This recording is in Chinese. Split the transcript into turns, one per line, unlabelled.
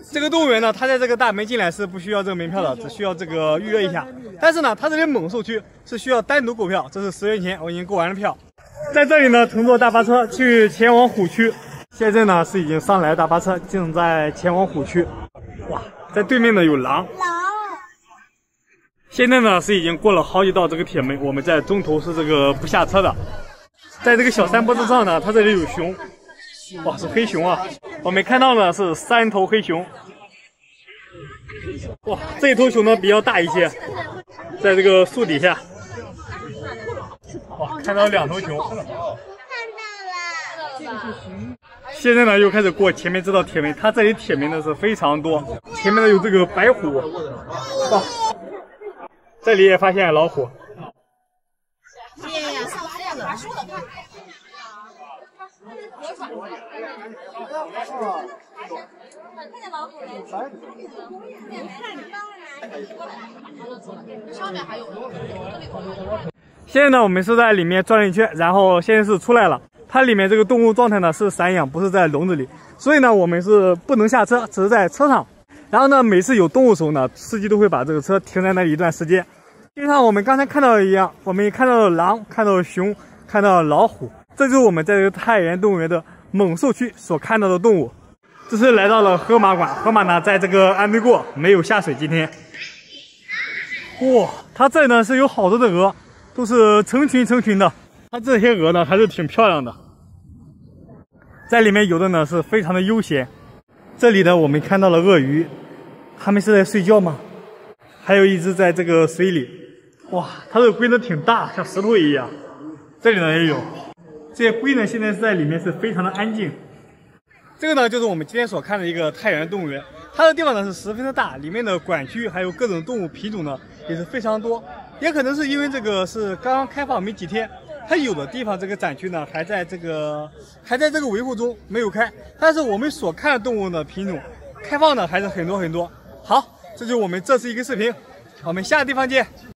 这个动物园呢，它在这个大门进来是不需要这个门票的，只需要这个预约一下。但是呢，它这里猛兽区是需要单独购票，这是10元钱，我已经购完了票。在这里呢，乘坐大巴车去前往虎区。现在呢是已经上来的大巴车，正在前往虎区。哇，在对面呢有狼。现在呢是已经过了好几道这个铁门，我们在中途是这个不下车的。在这个小山坡之上呢，它这里有熊。哇，是黑熊啊！我们看到的是3头黑熊。哇，这一头熊呢比较大一些，在这个树底下。哇，看到2头熊。看到了。现在呢又开始过前面这道铁门，它这里铁门呢是非常多。前面呢有这个白虎。哇，这里也发现老虎。现在呢，我们是在里面转了一圈，然后现在是出来了。它里面这个动物状态呢是散养，不是在笼子里，所以呢，我们是不能下车，只是在车上。然后呢，每次有动物的时候呢，司机都会把这个车停在那里一段时间。就像我们刚才看到的一样，我们也看到了狼，看到了熊，看到了老虎。这就是我们在这个太原动物园的猛兽区所看到的动物。这是来到了河马馆，河马呢在这个安徽过，没有下水今天。哇，它这里呢是有好多的鹅，都是成群成群的。它这些鹅呢还是挺漂亮的，在里面游的呢是非常的悠闲。这里呢我们看到了鳄鱼，它们是在睡觉吗？还有一只在这个水里。哇，它这个龟呢挺大，像石头一样。这里呢也有。这些龟呢现在是在里面是非常的安静。这个呢就是我们今天所看的一个太原动物园，它的地方呢是十分的大，里面的馆区还有各种动物品种呢也是非常多。也可能是因为这个是刚刚开放没几天，它有的地方这个展区呢还在这个维护中没有开，但是我们所看的动物的品种开放的还是很多很多。好，这就是我们这次一个视频，我们下个地方见。